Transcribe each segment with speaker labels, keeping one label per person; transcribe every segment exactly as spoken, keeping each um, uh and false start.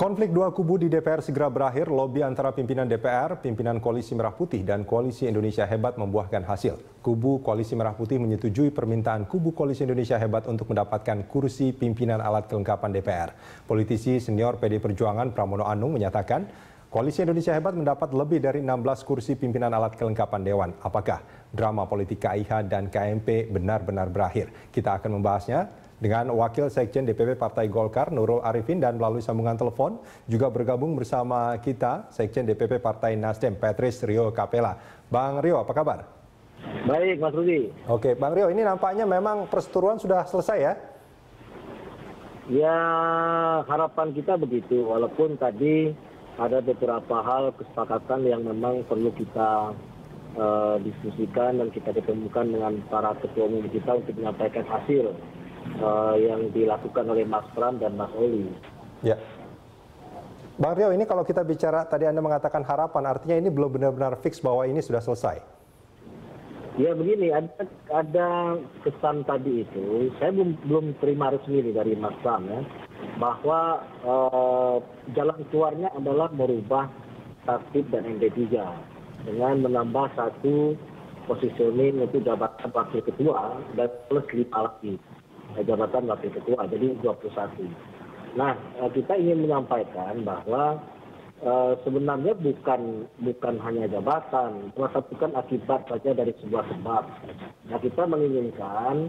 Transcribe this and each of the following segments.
Speaker 1: Konflik dua kubu di D P R segera berakhir. Lobi antara pimpinan D P R, pimpinan Koalisi Merah Putih, dan Koalisi Indonesia Hebat membuahkan hasil. Kubu Koalisi Merah Putih menyetujui permintaan kubu Koalisi Indonesia Hebat untuk mendapatkan kursi pimpinan alat kelengkapan D P R. Politisi senior P D I Perjuangan Pramono Anung menyatakan, Koalisi Indonesia Hebat mendapat lebih dari enam belas kursi pimpinan alat kelengkapan Dewan. Apakah drama politik K I H dan K M P benar-benar berakhir? Kita akan membahasnya dengan Wakil Sekjen D P P Partai Golkar Nurul Arifin, dan melalui sambungan telepon juga bergabung bersama kita Sekjen D P P Partai Nasdem Patrice Rio Capella. Bang Rio, apa kabar?
Speaker 2: Baik, Mas Rudi.
Speaker 1: Oke, Bang Rio, ini nampaknya memang perseteruan sudah selesai ya?
Speaker 2: Ya, harapan kita begitu, walaupun tadi ada beberapa hal kesepakatan yang memang perlu kita uh, diskusikan dan kita ketemukan dengan para ketua umum kita untuk menyampaikan hasil uh, yang dilakukan oleh Mas Pram dan Mas Oli.
Speaker 1: Ya. Bang Rio, ini kalau kita bicara, tadi Anda mengatakan harapan, artinya ini belum benar-benar fix bahwa ini sudah selesai?
Speaker 2: Ya begini, ada, ada kesan tadi itu, saya belum, belum terima resmi dari Mas Pram ya, bahwa uh, jalan keluarnya adalah merubah tatib dan M D tiga dengan menambah satu positioning untuk jabatan wakil ketua dan plus lima lagi jabatan wakil ketua, jadi dua puluh satu. Nah, kita ingin menyampaikan bahwa uh, sebenarnya bukan bukan hanya jabatan, maka bukan akibat saja dari sebuah sebab. Nah, kita menginginkan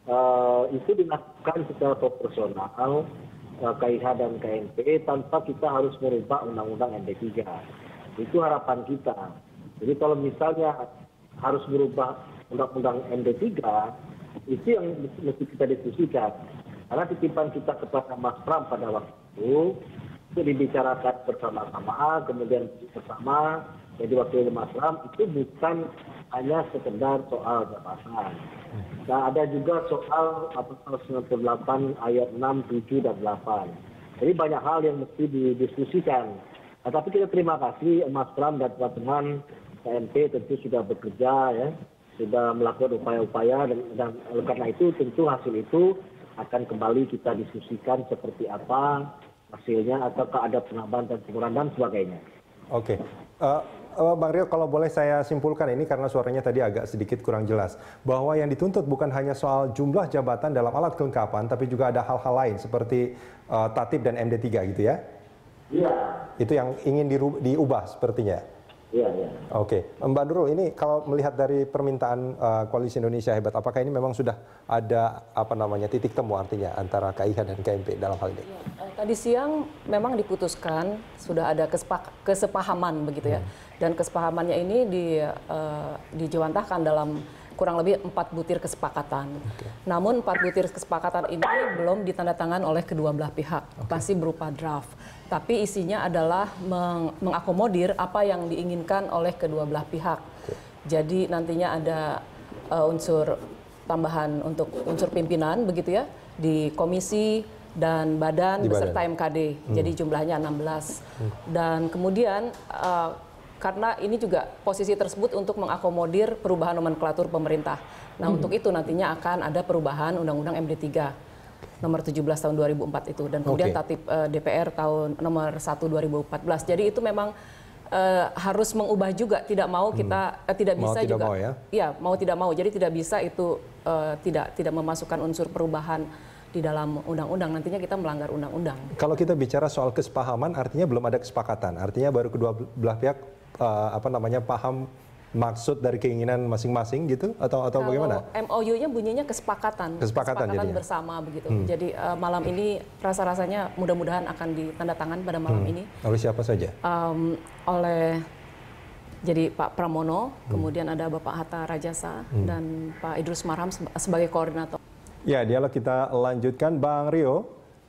Speaker 2: uh, itu dilakukan secara proporsional, K I H dan K M P, tanpa kita harus merubah undang-undang M D tiga. Itu harapan kita. Jadi kalau misalnya harus merubah undang-undang M D tiga, itu yang mesti kita diskusikan. Karena titipan kita kepada Mas Pram pada waktu itu, itu dibicarakan bersama-sama, kemudian bersama, jadi wakil Mas Pram itu bukan hanya sekedar soal jabatan. Nah, ada juga soal pasal sembilan puluh delapan ayat enam, tujuh, dan delapan. Jadi banyak hal yang mesti didiskusikan. Nah, tapi kita terima kasih Mas Pram dan teman-teman K M P tentu sudah bekerja ya, sudah melakukan upaya-upaya, dan, dan oleh karena itu tentu hasil itu akan kembali kita diskusikan seperti apa hasilnya, ataukah ada penambahan dan pengurangan dan sebagainya.
Speaker 1: Oke. Uh... Uh, Bang Rio, kalau boleh saya simpulkan ini karena suaranya tadi agak sedikit kurang jelas, bahwa yang dituntut bukan hanya soal jumlah jabatan dalam alat kelengkapan, tapi juga ada hal-hal lain seperti uh, tatib dan M D tiga gitu ya?
Speaker 2: Iya.
Speaker 1: Itu yang ingin diubah sepertinya?
Speaker 2: Iya, iya.
Speaker 1: Oke, Mbak Nurul, ini kalau melihat dari permintaan uh, Koalisi Indonesia Hebat, apakah ini memang sudah ada apa namanya titik temu artinya antara K I H dan K M P dalam hal ini?
Speaker 3: Ya, tadi siang memang diputuskan sudah ada kesepahaman begitu ya, hmm. dan kesepahamannya ini di, uh, dijawantahkan dalam kurang lebih empat butir kesepakatan. Okay. Namun empat butir kesepakatan ini belum ditandatangan oleh kedua belah pihak, okay. masih berupa draft. Tapi isinya adalah meng mengakomodir apa yang diinginkan oleh kedua belah pihak. Okay. Jadi nantinya ada uh, unsur tambahan untuk unsur pimpinan begitu ya di komisi dan badan
Speaker 1: di
Speaker 3: beserta
Speaker 1: badan.
Speaker 3: M K D. Hmm. Jadi jumlahnya enam belas. Hmm. Dan kemudian uh, karena ini juga posisi tersebut untuk mengakomodir perubahan nomenklatur pemerintah. Nah, hmm. untuk itu nantinya akan ada perubahan Undang-Undang M D tiga nomor tujuh belas tahun dua ribu empat itu, dan kemudian okay. tatib uh, D P R tahun nomor satu dua ribu empat belas. Jadi itu memang uh, harus mengubah juga, tidak mau kita uh, tidak
Speaker 1: mau
Speaker 3: bisa
Speaker 1: tidak
Speaker 3: juga
Speaker 1: mau ya?
Speaker 3: Ya, mau tidak mau. Jadi tidak bisa itu uh, tidak tidak memasukkan unsur perubahan di dalam undang-undang, nantinya kita melanggar undang-undang.
Speaker 1: Kalau kita bicara soal kesepahaman, artinya belum ada kesepakatan. Artinya baru kedua belah pihak uh, apa namanya paham maksud dari keinginan masing-masing gitu, atau atau
Speaker 3: Kalau
Speaker 1: bagaimana?
Speaker 3: M O U-nya bunyinya kesepakatan,
Speaker 1: kesepakatan,
Speaker 3: kesepakatan
Speaker 1: jadinya.
Speaker 3: bersama begitu.
Speaker 1: Hmm.
Speaker 3: Jadi uh, malam ini rasa-rasanya mudah-mudahan akan ditandatangan pada malam hmm. ini.
Speaker 1: Oleh siapa saja?
Speaker 3: Um, oleh jadi Pak Pramono, hmm. kemudian ada Bapak Hatta Rajasa hmm. dan Pak Idrus Marham sebagai koordinator.
Speaker 1: Ya, dialog kita lanjutkan, Bang Rio.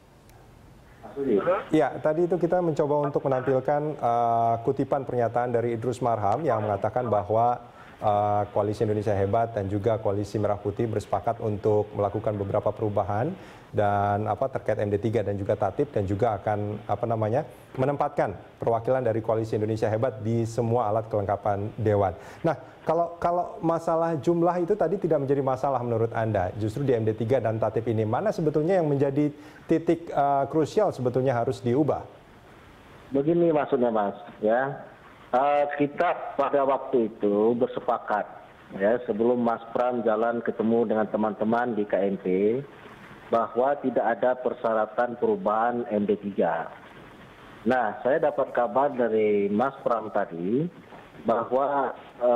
Speaker 1: Ya, tadi itu kita mencoba untuk menampilkan uh, kutipan pernyataan dari Idrus Marham yang mengatakan bahwa uh, Koalisi Indonesia Hebat dan juga Koalisi Merah Putih bersepakat untuk melakukan beberapa perubahan dan apa terkait M D tiga dan juga tatib, dan juga akan apa namanya menempatkan perwakilan dari Koalisi Indonesia Hebat di semua alat kelengkapan dewan. Nah, kalau kalau masalah jumlah itu tadi tidak menjadi masalah menurut Anda, justru di M D tiga dan tatib ini mana sebetulnya yang menjadi titik uh, krusial sebetulnya harus diubah?
Speaker 2: begini maksudnya Mas, ya. Uh, kita pada waktu itu bersepakat, ya, sebelum Mas Pram jalan ketemu dengan teman-teman di K M P, bahwa tidak ada persyaratan perubahan M D tiga. Nah, saya dapat kabar dari Mas Pram tadi bahwa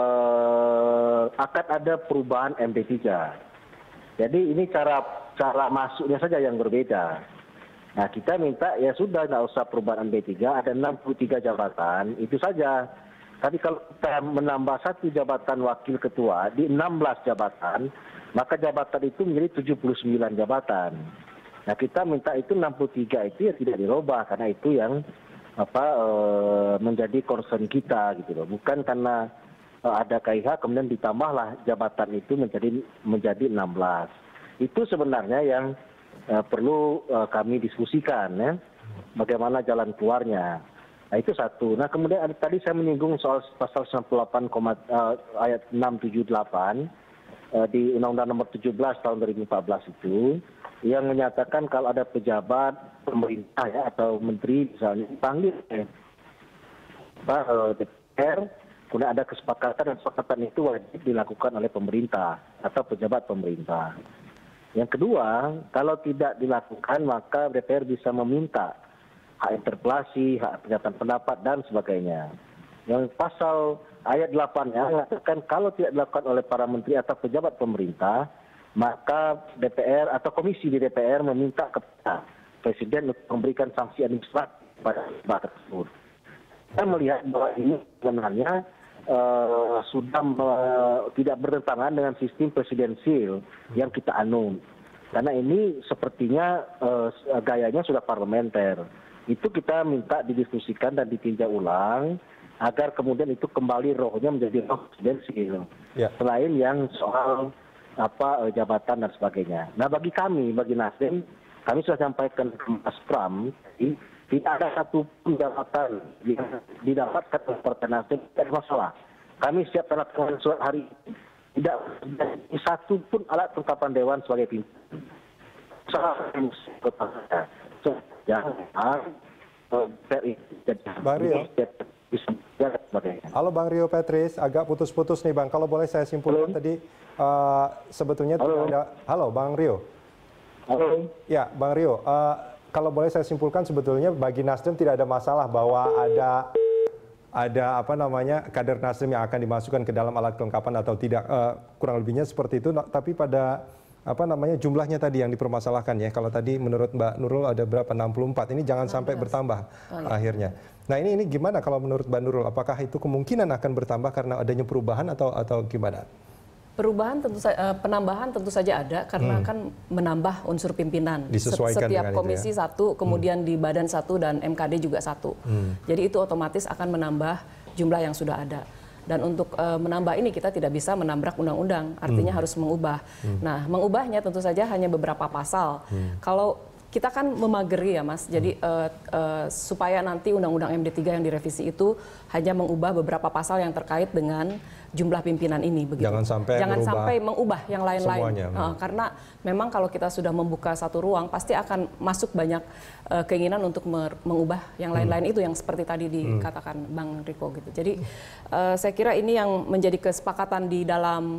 Speaker 2: uh, akan ada perubahan M D tiga. Jadi ini cara cara masuknya saja yang berbeda. Nah, kita minta ya sudah nggak usah perubahan M D tiga, ada enam puluh tiga jabatan, itu saja. Tadi kalau kita menambah satu jabatan wakil ketua di enam belas jabatan, maka jabatan itu menjadi tujuh puluh sembilan jabatan. Nah, kita minta itu enam puluh tiga itu ya tidak dirubah, karena itu yang apa e, menjadi concern kita gitu loh. Bukan karena e, ada K I H kemudian ditambahlah jabatan itu menjadi menjadi enam belas. Itu sebenarnya yang Uh, perlu uh, kami diskusikan, ya, bagaimana jalan keluarnya. Nah, itu satu. Nah, kemudian ada, tadi saya menyinggung soal pasal sembilan puluh delapan, uh, ayat enam tujuh delapan uh, di Undang-Undang Nomor tujuh belas Tahun dua ribu empat belas itu, yang menyatakan kalau ada pejabat pemerintah ya atau menteri misalnya dipanggil eh, uh, D P R, kemudian ada kesepakatan dan kesepakatan itu wajib dilakukan oleh pemerintah atau pejabat pemerintah. Yang kedua, kalau tidak dilakukan maka D P R bisa meminta hak interpelasi, hak pernyataan pendapat dan sebagainya. Yang pasal ayat delapan-nya mengatakan kalau tidak dilakukan oleh para menteri atau pejabat pemerintah, maka D P R atau komisi di D P R meminta kepada Presiden untuk memberikan sanksi administratif pada pejabat tersebut. Kita melihat bahwa ini sebenarnya Uh, sudah uh, tidak bertentangan dengan sistem presidensil yang kita anut. Karena ini sepertinya uh, gayanya sudah parlementer. Itu kita minta didiskusikan dan ditinjau ulang agar kemudian itu kembali rohnya menjadi roh presidensil. Ya. Selain yang soal apa uh, jabatan dan sebagainya. Nah, bagi kami, bagi Nasdem, kami sudah sampaikan ke Mas Pram, tidak ada satu pun jabatan yang didapatkan oleh Partai Nasdem, tidak ada masalah. Kami siap tanda tangan surat hari ini. Tidak ada satu pun alat kelengkapan Dewan sebagai pimpinan.
Speaker 1: Bang Rio. Halo Bang Rio Petris, agak putus-putus nih Bang. Kalau boleh saya simpulkan Halo. tadi uh, sebetulnya
Speaker 2: Halo.
Speaker 1: tidak ada. Halo Bang Rio.
Speaker 2: Halo.
Speaker 1: Ya Bang Rio. Uh, Kalau boleh saya simpulkan sebetulnya bagi Nasdem tidak ada masalah bahwa ada ada apa namanya kader Nasdem yang akan dimasukkan ke dalam alat kelengkapan atau tidak, uh, kurang lebihnya seperti itu. Tapi pada apa namanya jumlahnya tadi yang dipermasalahkan ya. Kalau tadi menurut Mbak Nurul ada berapa enam puluh empat, ini jangan sampai bertambah oh, iya. akhirnya. Nah ini ini gimana kalau menurut Mbak Nurul? Apakah itu kemungkinan akan bertambah karena adanya perubahan atau atau gimana?
Speaker 3: Perubahan tentu saja, penambahan tentu saja ada karena hmm. kan menambah unsur pimpinan.
Speaker 1: Disesuaikan
Speaker 3: setiap
Speaker 1: dengan
Speaker 3: komisi
Speaker 1: itu ya?
Speaker 3: satu, kemudian hmm. di badan satu dan M K D juga satu. Hmm. Jadi itu otomatis akan menambah jumlah yang sudah ada. Dan untuk uh, menambah ini kita tidak bisa menabrak undang-undang, artinya hmm. harus mengubah. Hmm. Nah, mengubahnya tentu saja hanya beberapa pasal. Hmm. Kalau kita kan memageri ya Mas, jadi uh, uh, supaya nanti undang-undang M D tiga yang direvisi itu hanya mengubah beberapa pasal yang terkait dengan jumlah pimpinan ini begitu. Jangan sampai Jangan sampai mengubah yang lain-lain. Uh, karena memang kalau kita sudah membuka satu ruang pasti akan masuk banyak uh, keinginan untuk mengubah yang lain-lain hmm. itu yang seperti tadi dikatakan hmm. Bang Riko gitu. Jadi uh, saya kira ini yang menjadi kesepakatan di dalam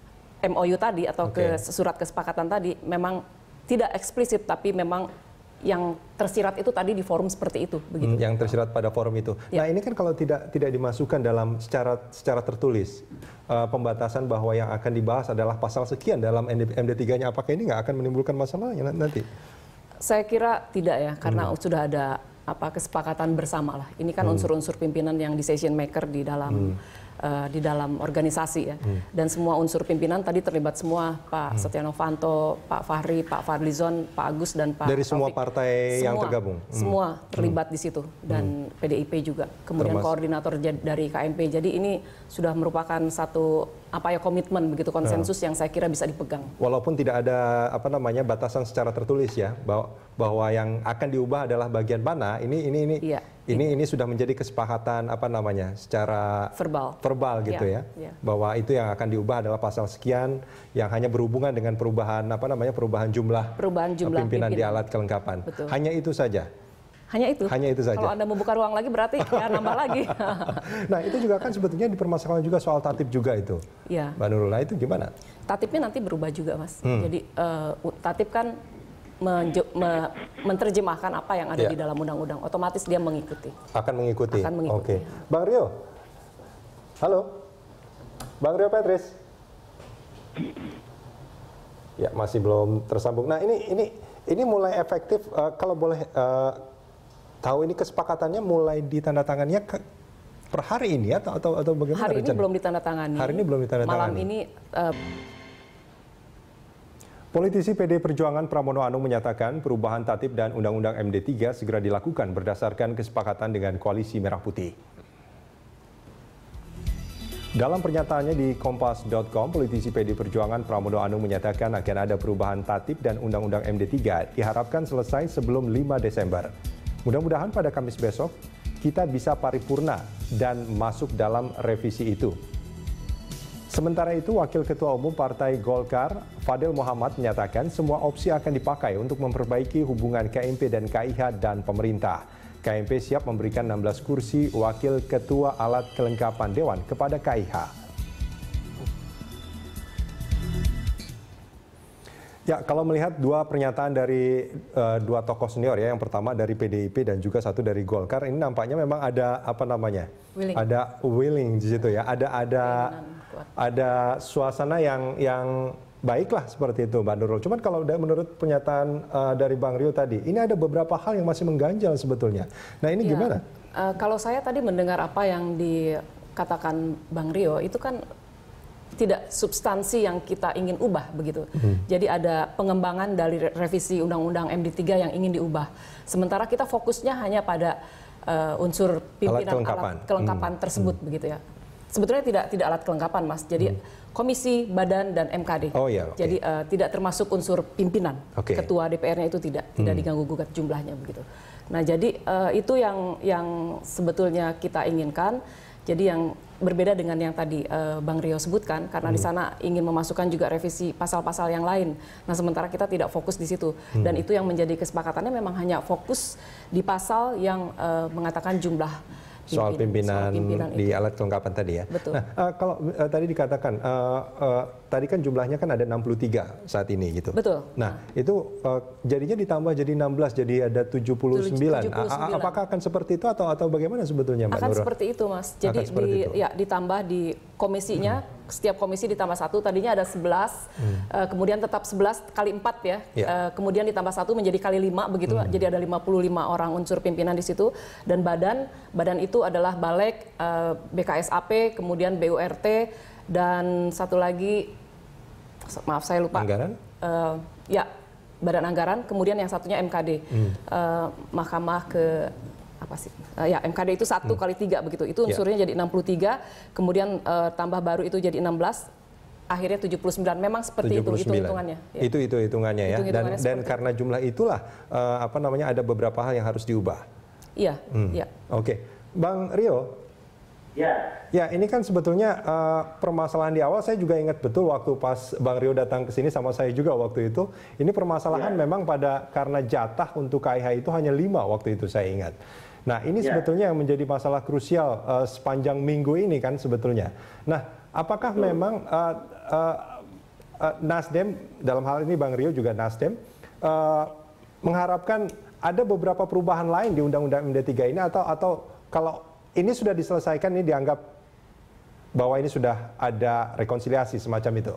Speaker 3: M O U tadi atau okay. ke surat kesepakatan tadi memang tidak eksplisit tapi memang yang tersirat itu tadi di forum seperti itu begitu.
Speaker 1: Hmm, yang tersirat pada forum itu. Ya. Nah, ini kan kalau tidak tidak dimasukkan dalam secara secara tertulis uh, pembatasan bahwa yang akan dibahas adalah pasal sekian dalam M D tiga-nya, apakah ini nggak akan menimbulkan masalah ya nanti?
Speaker 3: Saya kira tidak ya, karena hmm. sudah ada apa kesepakatan bersama lah. Ini kan unsur-unsur hmm. pimpinan yang decision maker di dalam hmm. Uh, di dalam organisasi ya, hmm. dan semua unsur pimpinan tadi terlibat semua, Pak hmm. Setia Novanto, Pak Fahri, Pak Fadlizon, Pak Agus dan Pak
Speaker 1: dari semua Taufik. Partai semua, yang tergabung, hmm. semua terlibat hmm. di situ dan hmm. P D I P juga, kemudian Termas. koordinator dari K M P. Jadi ini sudah merupakan satu apa ya komitmen begitu konsensus hmm. yang saya kira bisa dipegang. Walaupun tidak ada apa namanya batasan secara tertulis ya, bahwa bahwa yang akan diubah adalah bagian mana, ini ini ini. Iya. Ini ini sudah menjadi kesepakatan apa namanya secara
Speaker 3: verbal,
Speaker 1: verbal gitu ya, ya, ya, bahwa itu yang akan diubah adalah pasal sekian yang hanya berhubungan dengan perubahan apa namanya perubahan jumlah,
Speaker 3: perubahan jumlah
Speaker 1: pimpinan,
Speaker 3: pimpinan
Speaker 1: di alat kelengkapan. Betul. Hanya itu saja.
Speaker 3: Hanya itu.
Speaker 1: Hanya itu saja.
Speaker 3: Kalau Anda membuka ruang lagi berarti ya nambah lagi.
Speaker 1: Nah itu juga kan sebetulnya dipermasalahkan juga soal tatip juga itu.
Speaker 3: Iya.
Speaker 1: Mbak Nurul, nah itu gimana?
Speaker 3: Tatipnya nanti berubah juga, Mas.
Speaker 1: Hmm.
Speaker 3: Jadi uh, tatip kan menje- me- menerjemahkan apa yang ada
Speaker 1: Ya.
Speaker 3: di dalam undang-undang. Otomatis dia mengikuti.
Speaker 1: Akan mengikuti.
Speaker 3: Akan mengikuti.
Speaker 1: Oke. Bang Rio. Halo. Bang Rio Petris. Ya masih belum tersambung. Nah ini ini ini mulai efektif uh, kalau boleh uh, tahu ini kesepakatannya mulai ditandatangannya ke, per hari ini atau atau atau bagaimana?
Speaker 3: Hari ini
Speaker 1: rencana?
Speaker 3: belum ditandatangani.
Speaker 1: Hari ini belum ditandatangani.
Speaker 3: Malam ini. Uh,
Speaker 1: Politisi P D Perjuangan Pramono Anung menyatakan perubahan tatip dan Undang-Undang M D tiga segera dilakukan berdasarkan kesepakatan dengan Koalisi Merah Putih. Dalam pernyataannya di kompas titik com, politisi P D Perjuangan Pramono Anung menyatakan akan ada perubahan tatip dan Undang-Undang M D tiga diharapkan selesai sebelum lima Desember. Mudah-mudahan pada Kamis besok kita bisa paripurna dan masuk dalam revisi itu. Sementara itu, Wakil Ketua Umum Partai Golkar, Fadil Muhammad menyatakan semua opsi akan dipakai untuk memperbaiki hubungan K M P dan K I H dan pemerintah. K M P siap memberikan enam belas kursi Wakil Ketua Alat Kelengkapan Dewan kepada K I H. Ya, kalau melihat dua pernyataan dari uh, dua tokoh senior ya, yang pertama dari P D I P dan juga satu dari Golkar, ini nampaknya memang ada apa namanya,
Speaker 3: willing.
Speaker 1: ada willing di situ ya, ada ada ada suasana yang yang baiklah seperti itu, Mbak Nurul. Cuman kalau menurut pernyataan uh, dari Bang Rio tadi, ini ada beberapa hal yang masih mengganjal sebetulnya. Nah ini
Speaker 3: ya,
Speaker 1: gimana?
Speaker 3: Uh, kalau saya tadi mendengar apa yang dikatakan Bang Rio, itu kan tidak substansi yang kita ingin ubah begitu. Hmm. Jadi ada pengembangan dari revisi Undang-Undang M D tiga yang ingin diubah. Sementara kita fokusnya hanya pada uh, unsur pimpinan alat kelengkapan, alat kelengkapan hmm. tersebut hmm. begitu ya. Sebetulnya tidak tidak alat kelengkapan, Mas. Jadi hmm. komisi, badan dan M K D.
Speaker 1: Oh iya. Okay.
Speaker 3: Jadi uh, tidak termasuk unsur pimpinan. Okay. Ketua D P R-nya itu tidak tidak hmm. diganggu gugat jumlahnya begitu. Nah, jadi uh, itu yang yang sebetulnya kita inginkan. Jadi yang berbeda dengan yang tadi uh, Bang Rio sebutkan, karena hmm. di sana ingin memasukkan juga revisi pasal-pasal yang lain. Nah, sementara kita tidak fokus di situ. Hmm. Dan itu yang menjadi kesepakatannya memang hanya fokus di pasal yang uh, mengatakan jumlah
Speaker 1: soal pimpinan, soal pimpinan di itu. Alat kelengkapan tadi ya.
Speaker 3: Betul.
Speaker 1: Nah, uh, kalau uh, tadi dikatakan, uh, uh, tadi kan jumlahnya kan ada enam puluh tiga saat ini gitu.
Speaker 3: Betul.
Speaker 1: Nah, nah. itu uh, jadinya ditambah jadi enam belas, jadi ada tujuh puluh sembilan.
Speaker 3: tujuh puluh sembilan.
Speaker 1: Apakah akan seperti itu atau atau bagaimana sebetulnya, Mbak
Speaker 3: Akan
Speaker 1: Nurul?
Speaker 3: seperti itu, Mas. Jadi di, ya ditambah di komisinya, hmm. setiap komisi ditambah satu, tadinya ada sebelas, hmm. uh, kemudian tetap sebelas kali empat ya, ya. Uh, kemudian ditambah satu menjadi kali lima begitu, hmm. jadi ada lima puluh lima orang unsur pimpinan di situ, dan badan, badan itu adalah Balek, uh, B K S A P, kemudian B U R T, dan satu lagi, maaf saya lupa.
Speaker 1: Anggaran?
Speaker 3: Uh, ya, Badan Anggaran, kemudian yang satunya M K D, hmm. uh, Mahkamah ke apa sih? Uh, ya M K D itu satu hmm. kali tiga begitu. Itu unsurnya yeah. jadi enam puluh tiga, kemudian uh, tambah baru itu jadi enam belas, akhirnya tujuh puluh sembilan. Memang seperti itu hitung-hitungannya. Ya.
Speaker 1: Itu itu hitungannya ya.
Speaker 3: Hitung
Speaker 1: dan dan karena jumlah itulah uh, apa namanya ada beberapa hal yang harus diubah.
Speaker 3: Iya.
Speaker 1: Hmm.
Speaker 3: Iya.
Speaker 1: Oke, Bang Rio.
Speaker 2: Ya.
Speaker 1: Ya, ini kan sebetulnya uh, permasalahan di awal saya juga ingat betul waktu pas Bang Rio datang ke sini sama saya juga waktu itu. Ini permasalahan ya. memang pada karena jatah untuk K I H itu hanya lima waktu itu saya ingat. Nah, ini ya. sebetulnya yang menjadi masalah krusial uh, sepanjang minggu ini kan sebetulnya. Nah, apakah Betul. memang uh, uh, uh, Nasdem, dalam hal ini Bang Rio juga Nasdem, uh, mengharapkan ada beberapa perubahan lain di Undang-Undang M D tiga ini atau atau kalau ini sudah diselesaikan, ini dianggap bahwa ini sudah ada rekonsiliasi semacam itu?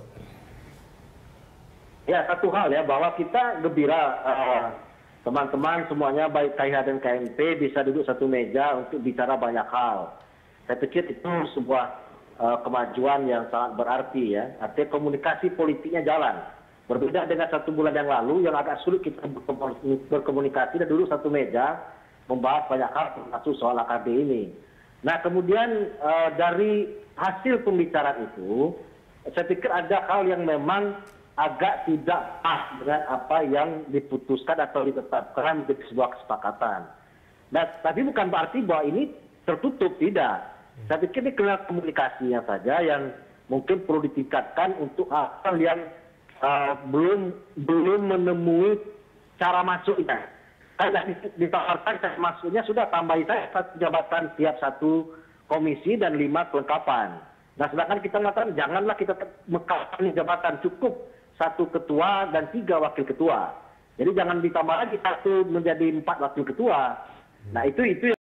Speaker 2: Ya, satu hal ya, bahwa kita gembira uh, teman-teman semuanya baik K I H dan K M P bisa duduk satu meja untuk bicara banyak hal. Saya pikir itu sebuah uh, kemajuan yang sangat berarti ya. Artinya komunikasi politiknya jalan. Berbeda dengan satu bulan yang lalu yang agak sulit kita berkomunikasi dan duduk satu meja membahas banyak hal termasuk soal A K B ini. Nah, kemudian uh, dari hasil pembicaraan itu, saya pikir ada hal yang memang agak tidak pas dengan apa yang diputuskan atau ditetapkan menjadi sebuah kesepakatan. Nah, tapi bukan berarti bahwa ini tertutup, tidak. Saya pikir ini kena komunikasinya saja yang mungkin perlu ditingkatkan untuk hal yang uh, belum belum menemui cara masuknya. Karena ditawarkan maksudnya sudah tambahi saya satu jabatan tiap satu komisi dan lima kelengkapan. Nah sedangkan kita mengatakan janganlah kita mengkapan jabatan, cukup satu ketua dan tiga wakil ketua. Jadi jangan ditambah lagi satu menjadi empat wakil ketua. Nah itu itu